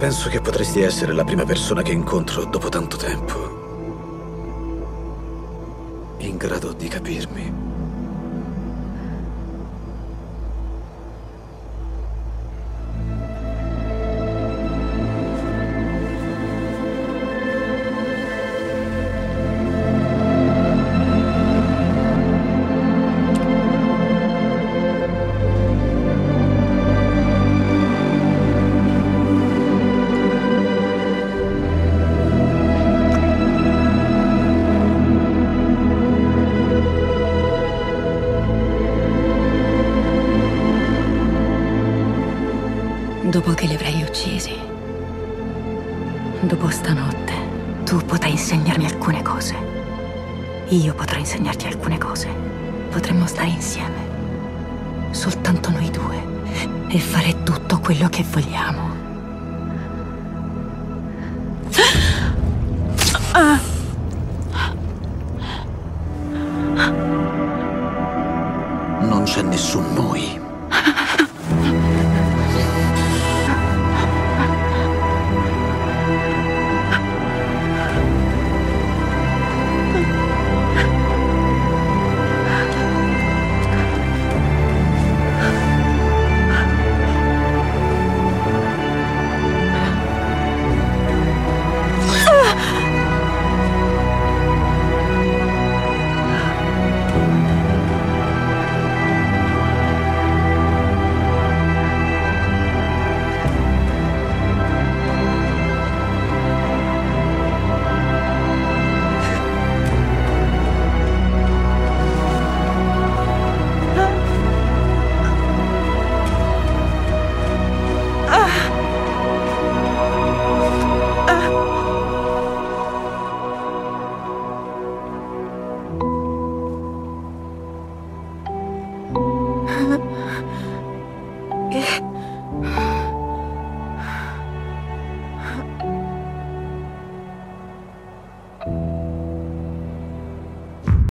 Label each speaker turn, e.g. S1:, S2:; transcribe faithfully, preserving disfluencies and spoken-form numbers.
S1: Penso che potresti essere la prima persona che incontro dopo tanto tempo in grado di capirmi.
S2: Dopo che li avrai uccisi, dopo stanotte, tu potrai insegnarmi alcune cose. Io potrò insegnarti alcune cose. Potremmo stare insieme, soltanto noi due, e fare tutto quello che vogliamo.
S1: Non c'è nessun